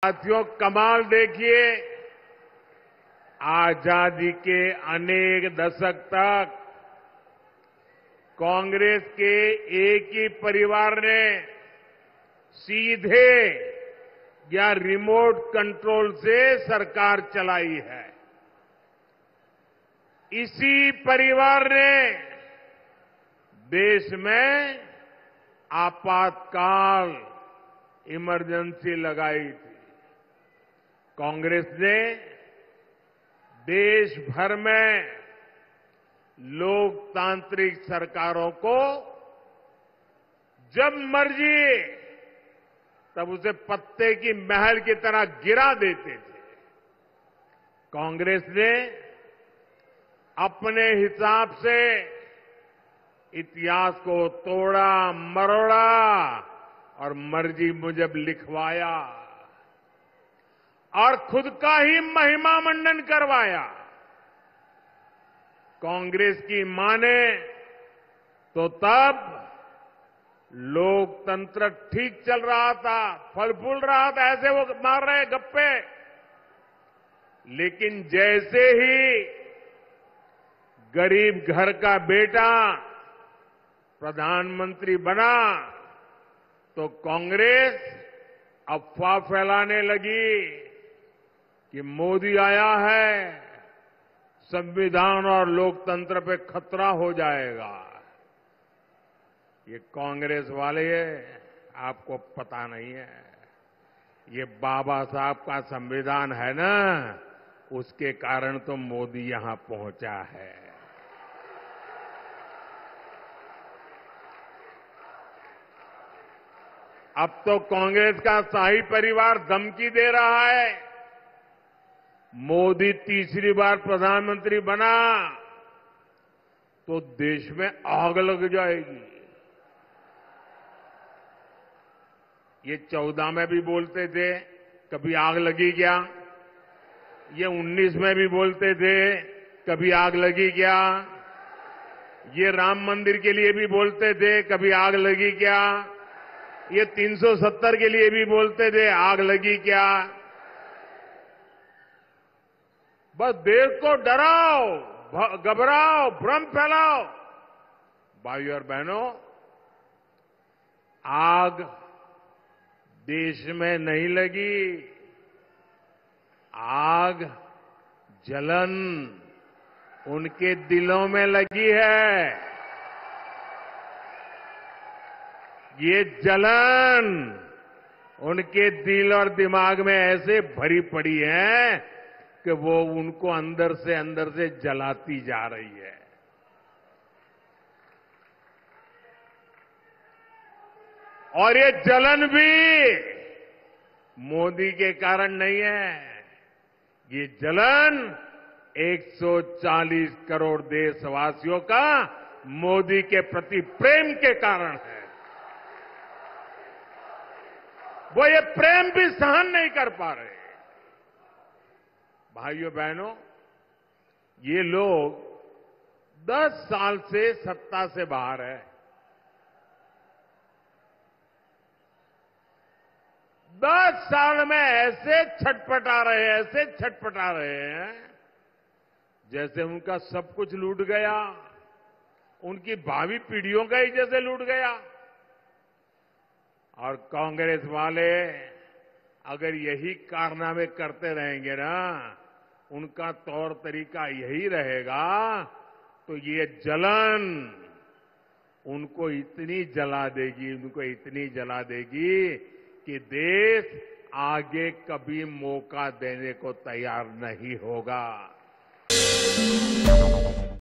साथियों, कमाल देखिए, आजादी के अनेक दशक तक कांग्रेस के एक ही परिवार ने सीधे या रिमोट कंट्रोल से सरकार चलाई है। इसी परिवार ने देश में आपातकाल इमरजेंसी लगाई थी। कांग्रेस ने देश भर में लोकतांत्रिक सरकारों को जब मर्जी तब उसे पत्ते की महल की तरह गिरा देते थे। कांग्रेस ने अपने हिसाब से इतिहास को तोड़ा मरोड़ा और मर्जी मुजब लिखवाया और खुद का ही महिमा मंडन करवाया। कांग्रेस की माने तो तब लोकतंत्र ठीक चल रहा था, फल फूल रहा था, ऐसे वो मार रहे गप्पे। लेकिन जैसे ही गरीब घर का बेटा प्रधानमंत्री बना तो कांग्रेस अफवाह फैलाने लगी कि मोदी आया है, संविधान और लोकतंत्र पे खतरा हो जाएगा। ये कांग्रेस वाले आपको पता नहीं है, ये बाबा साहब का संविधान है ना, उसके कारण तो मोदी यहां पहुंचा है। अब तो कांग्रेस का शाही परिवार धमकी दे रहा है, मोदी तीसरी बार प्रधानमंत्री बना तो देश में आग लग जाएगी। ये 14 में भी बोलते थे, कभी आग लगी क्या? ये 19 में भी बोलते थे, कभी आग लगी क्या? ये राम मंदिर के लिए भी बोलते थे, कभी आग लगी क्या? ये 370 के लिए भी बोलते थे, आग लगी क्या? बस देश को डराओ, घबराओ, भ्रम फैलाओ। भाइयों और बहनों, आग देश में नहीं लगी, आग जलन उनके दिलों में लगी है। ये जलन उनके दिल और दिमाग में ऐसे भरी पड़ी है कि वो उनको अंदर से जलाती जा रही है। और ये जलन भी मोदी के कारण नहीं है, ये जलन 140 करोड़ देशवासियों का मोदी के प्रति प्रेम के कारण है। वो ये प्रेम भी सहन नहीं कर पा रहे। भाइयों बहनों, ये लोग 10 साल से सत्ता से बाहर है। 10 साल में ऐसे छटपटा रहे हैं जैसे उनका सब कुछ लूट गया, उनकी भावी पीढ़ियों का ही जैसे लूट गया। और कांग्रेस वाले अगर यही कारनामे करते रहेंगे ना, उनका तौर तरीका यही रहेगा, तो ये जलन उनको इतनी जला देगी कि देश आगे कभी मौका देने को तैयार नहीं होगा।